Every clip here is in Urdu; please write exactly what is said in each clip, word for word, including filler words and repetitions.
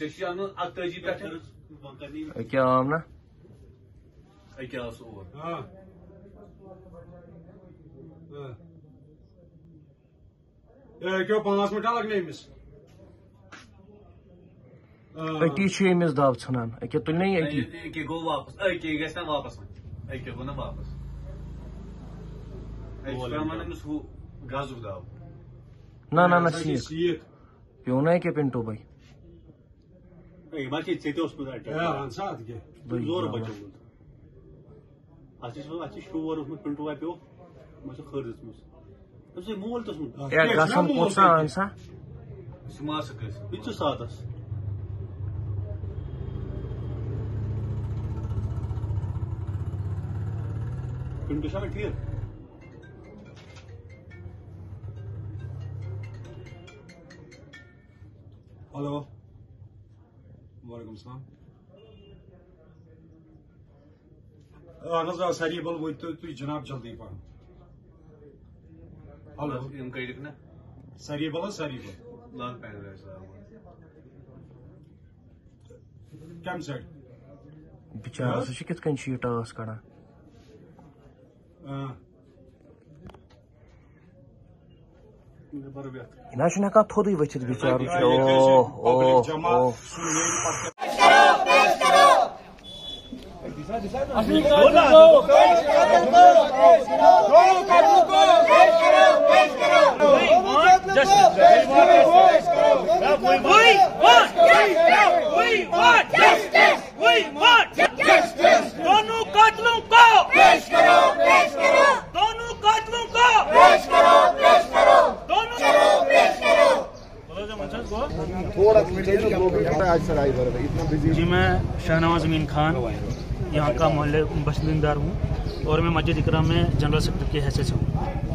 کیا آم نا کیوں پانچ منٹ لگنے امس اتی امس دب ژھنان اکے تل نا اتی گو واپس اکی گھس نا واپس اکی گو نا واپس امس ہو گزُک دب نہ نہ نہ سیٖکھ پیو نا اکے پِنٹو بھائی زور بچومت اتھ شور اوسمت پِنٹو بھائی پیو کھر دِژمٕژ مول توسمت گژھان کوٗتاہ اَن سا ماسک یہ ساتس پِنٹو چھا ٹھیک ہلو وعلیکم السلام اہن حظ آ ساری بل وٲتِو تُہۍ جناب جلدی پہن ہلو یم کڑک نا ساری بل حظ ساری بل لال پین کم سائڈ بچار سہ کت کن یہ ٹاس کڑان یہ نا ہکان تھوٚدُے ؤتھِتھ بچار جی میں شاہنواز امین خان یہاں کا محلے باشندار ہوں اور میں مسجد اقرا میں جنرل سیکرٹری کی حیثیت سے ہوں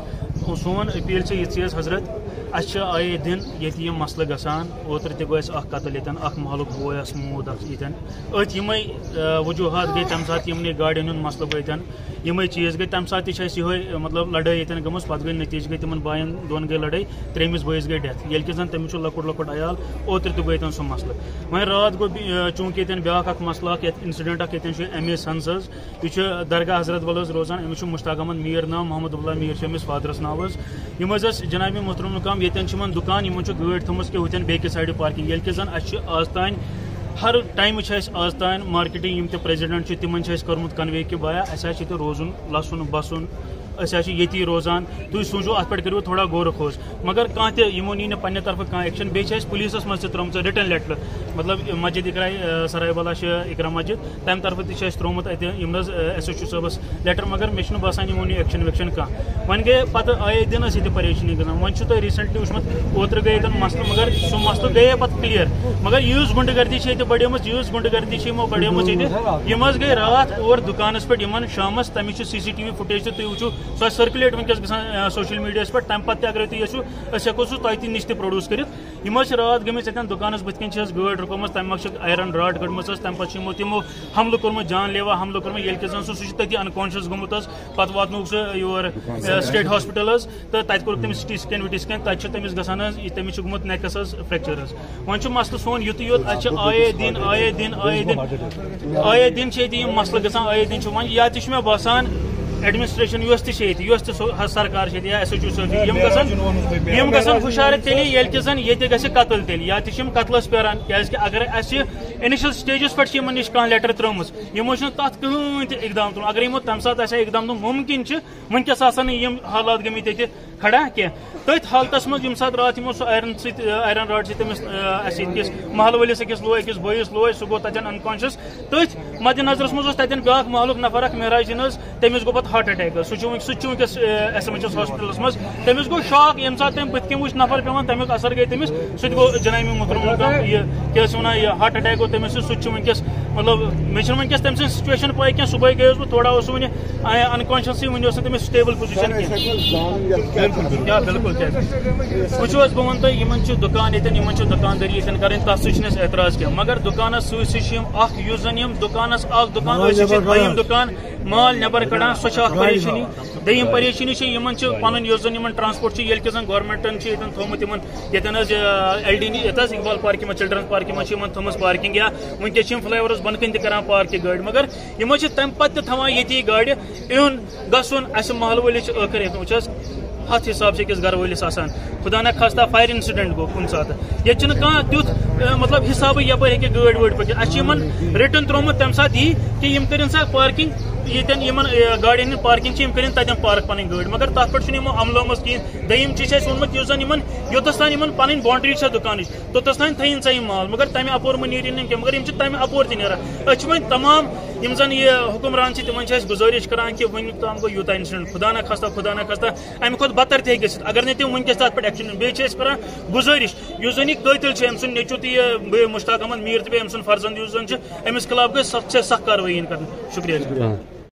سون اپیل سے یہ حضرت اچھا آئے دن یہ مسئلہ گسان اوتر تہ گوس اخ قتل یتن اخ محلک بوے اس موت یتن ات یم وجوہات گئی تمہ سات یمنے گاڑین ہند مسئلہ گئی تن یم چیز گئی تمہ سات تہ یہ مطلب لڑائی یتن گمس پتہ گئی نتیجہ گئی تمن بائن دون گئی لڑائی تریمس بٲیس گئی ڈیتھ یل کہ زن تمس لکٹ لکٹ عیال اوتر تہ گئی تن سہ مسئلہ وۄنۍ رات گو چونکہ یتن بیاکھ اکھ مسئلہ اکھ انسڈنٹ اکھ یتن ایم اے سنز حظ یہ درگاہ حضرت ول حظ روزان امس مشتاق احمد میر نام محمد اللہ میر امس فادرس ناو حظ یم حظ جناب محترم الکام یتن دکان یمن گاڑی تھومس کہ ہوتن بیکس سائڈ پارکنگ یل کہ زن اس آز تان ہر ٹائم آز تان مارکیٹنگ یم تہ پریزیڈنٹ تمن کورمت کنوے کہ بایا اس روزن لسن بسن یتی روزان تھی سوچو ات پہ کرو تھوڑا غور و خوض مگر کھانا تہ یمو نی پنہ طرف کھانا ایکشن بیس پولیسس مز ترومت رٹن لیٹر مطلب مسجد اقرا سرائی بلا اقرا مسجد تمہ طرف تہ ترومت ات یم ایس ایچ او صاحبس لیٹر مگر مے باسان یمو نی ایکشن ویکشن کھانا ون گئی پتہ آئے دن یہ پریشانی گھان ون تھی ریسنٹلی وچمت اوتر گئی مسئلہ مگر سہ مسئلہ گئی پتہ کلیر مگر یوز گنڈ گردی یہ بڑھم یوز گنڈ گردی بڑھم یہ گئی رات اور دکانس پہ شامس تمہ سی سی ٹی وی فوٹیج تھی وچو سو سرکولیٹ ونکس گھان سوشل میڈیا پہ تمہ پتہ اگر تھی یژھو ہیکو سہ تہ نش تہ پروڈیوس کرت یم رات گمت اتن دکانس بت کن گاڑی رکومت تمہ آیرن راڈ کڑمت تمہ پتہ تمو حملہ کورمت جان لیوا حملہ کورمت یل کہ زن سہ تھی انکانشیس گومت پتہ واتنوک سہ یور سٹیٹ ہاسپٹل تو تتہ کور تمس سٹی سکین وٹی سکین تتہ تمس گھان تمس گومت نیکس فریکچر ون مسئلہ سون یت یوت اتہ آئے دن آئے دن آئے دن آئے دن یہ مسئلہ گھان آئے دن ون یا تہ مے باسان ایڈمنسٹریشن یس تہ سرکار یا ایس ایچ او صٲب یم گھن ہُشار تیٚلہِ ییٚلہِ کہِ زن ییٚتہِ گژھِ قتل تیٚلہِ یا تہِ چھِ یِم قتلس پیاران کیازِ کہِ اگر اَسہِ انیشل سٹیجس پٮ۪ٹھ چھِ یِمن نِش کانٛہہ لیٹر ترٲومٕژ یِمو چھُنہٕ تتھ کٕہٕنۍ تہِ اقدام تُلمُت اگر یِمو تمہِ ساتہٕ آسہِ ہا اقدام تُلمُت مُمکِن چھِ وٕنکیٚس آسن نہٕ یِم حالات گٔمٕتۍ ییٚتہِ کھڑا کینٛہہ تٔتھۍ حالتس منٛز ییٚمہِ ساتہٕ راتھ یِمو سُہ آیرن سۭتۍ آیرن راڈ سۭتۍ تٔمِس اَسہِ ییٚتکِس محلہٕ وٲلِس أکِس لوے أکِس بٲیِس لوے سُہ گوٚو تتٮ۪ن انکانشیس تٔتھۍ مدِ نظرس منٛز اوس تتٮ۪ن بیاکھ محلُک نفر اکھ مہراج دین حظ تٔمِس گوٚو پتہٕ ہارٹ اٹیک حظ سُہ چھُ سُہ تہِ چھُ وٕنکیٚس S M H S hospitals منٛز تٔمِس گوٚو شاک ییٚمہِ ساتہٕ تٔمۍ بٕتھِ کِنۍ وٕچھ نفر پیوان تمیُک اثر گٔے تٔمِس سُہ تہِ گوٚو جنابِ محترم یہِ کیٛاہ ٲسۍ وَنان یہِ ہارٹ اٹیک گوٚو تٔمِس سُہ تہِ چھُ وٕنکیٚس مطلب مےٚ چھُنہٕ وٕنکیٚس تٔمۍ سٕنٛز سچویشن پاے کینٛہہ صبحٲے گٔیوس بہٕ تھوڑا اوس سُہ وٕنہِ انکانشیسٕے وٕنہِ اوس نہٕ تٔمِس سٹیبل پوزِشن کینٛہہ کیا بالکل وچو بہ ون تہ دکان یتن دکانداری یتن کریں تس سی اعتراض کیا مگر دکانس سس زن دکانس اخ دکان دم دکان مال نبر کڑان سو پریشانی دم پریشانی پن زن ٹرانسپورٹ یل کہ زن گورمنٹن یتن تھومت یتن ایل ڈی یت اقبال پارک من چلڈرن پارک من تھومس پارکنگ یا ونکس فلائی اوورس بن کن تر پارک گاڑی مگر ہم تمہ پتہ تھوان یہ گاڑی اہن گھن اس محل ولس ٲخر وچ ہاتھ حساب سے أکس گھر ولس آسان خدا نہ خاصہ فائر انسیڈنٹ گو کن سات یہ تیت مطلب حساب یپ ہیٚکہِ گٲڑۍ وٲڑۍ پٔکِتھ اَسہِ چھِ یِمن رِٹن ترومت تمہِ ساتہٕ یی کہ یِم کٔرِنۍ سا پارکنگ یتن یمن گاڑین ہند پارکنگ چھ کریں تتن پارک پن گاڑی مگر تر پہ یمو عملو مز کھین دم چیز وونمت اس زن یوتس تان پن باؤنڈری دکان توتس تان تھین سا یہ مال مگر تمہ اپور مہ نیرن کی مگر تمہ اپور تہ نیران اچھے وۄنۍ تمام یم زن یہ حکمران تمن گزارش کران کہ ون تام گو یوتہ انسیڈنٹ خدا نہ خاصہ خدا نہ خاصہ امہ کھت بدتر تہ گھت اگر نہ تم ونکس تر پہ ایکشن بیس کران گزارش اس زن یہ قاتل ام سن نیچو تہ مشتاق احمد میر تہ ام سن فرزند اس زن امس خلاف گئی سخت سے سخت کاروٲیی کریں شکریہ